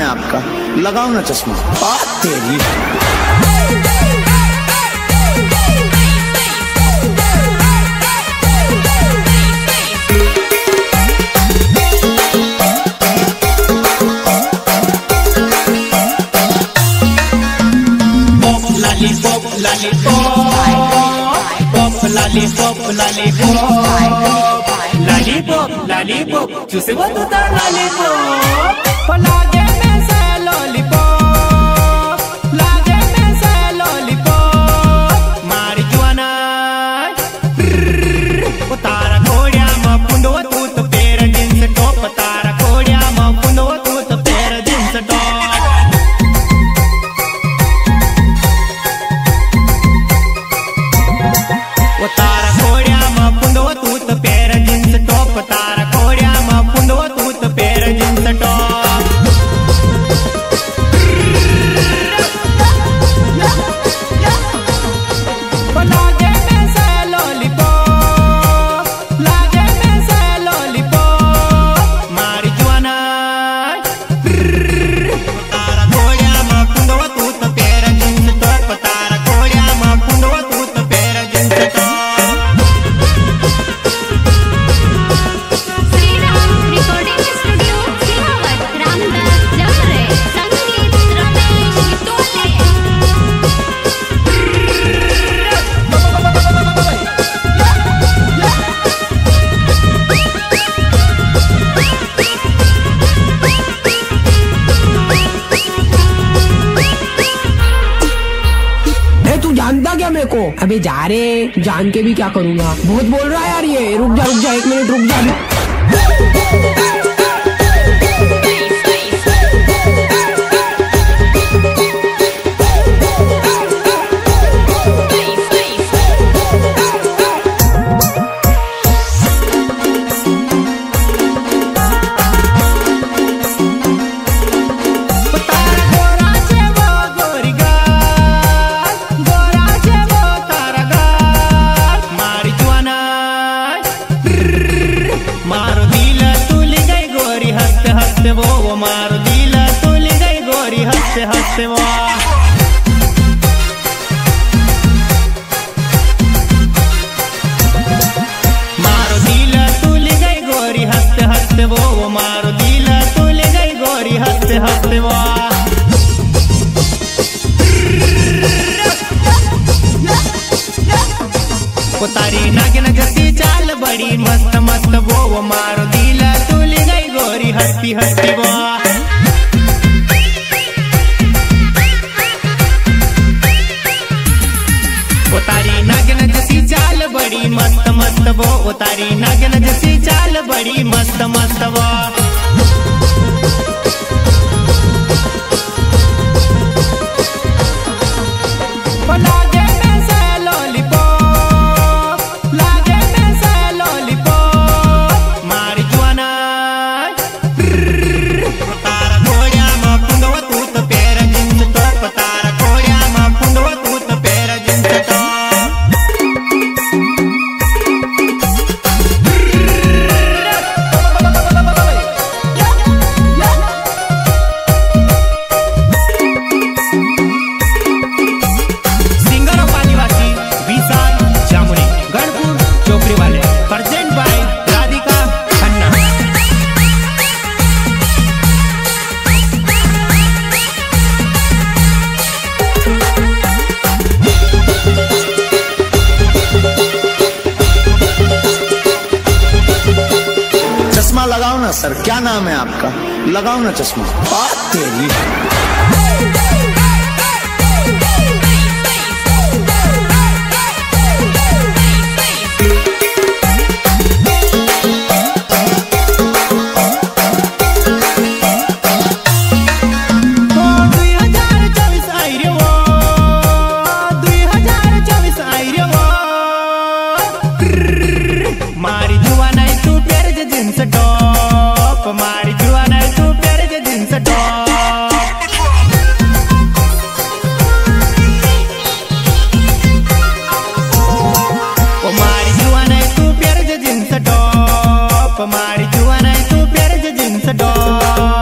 आपका? लगाओ ना चश्मा। बात तेरी। Lollipop, lollipop, lollipop, lollipop, lollipop, చూసే వదుతా lollipop, లాగే మేసే lollipop, లాగే మేసే lollipop, మారి జువానా, तारा कोड्या मा पुंडो तूत पेर जिन्स टॉप, तारा कोड्या मा पुंडो तूत पेर जिन्स टॉप. तारा कोड्या मा पुंडो तूत पेर जिन्स टॉप, तारा कोड्या मा पुंडो तूत पेर जिन्स टॉप. लागे मैसे लॉलीपॉप, लागे मैसे लॉलीपॉप, मारी जुआना, तारा कोड्या मा पुंडो तूत पेर जिन्स टॉप, तारा कोड्या मा पुंडो तूत पेर जिन्स टॉप. जानता क्या मेरे को? अबे जा रे, जान के भी क्या करूंगा? बहुत बोल रहा है यार ये। रुक जा 1 मिनट रुक जा। मारो दिल तुली गई गोरी हंसते हंसते वो मारो दिल तुली गई गोरी हंसते हंसते वो. मारो दिल तुली गई गोरी हंसते हंसते वो मारो दिल तुली गई गोरी हंसते हंसते वो. तारी नागिन जैसी चाल बड़ी मस्त मस्त वो मारो दिल तुली गई गोरी हंसती हंसती वो. तारी नागिन जैसी चाल बड़ी मस्त मस्त वो, तारी नागिन जैसी चाल बड़ी मस्त मस्त वो. लागे मैसे लॉलीपॉप, लागे मैसे लॉलीपॉप, मारी जुआना, तारा कोड्या मा पुंडो तूत पेर जिन्स टॉप, तारा कोड्या मा पुंडो तूत पेर जिन्स टॉप. चश्मा लगाओ ना सर। क्या नाम है आपका? लगाओ ना चश्मा। बात तेरी। मारी जुआना तू पेर जिन्स टॉप, मारी जुआना तू पेर जिन्स टॉप. मारी जुआना तू पेर जिन्स टॉप, मारी जुआना तू पेर जिन्स टॉप.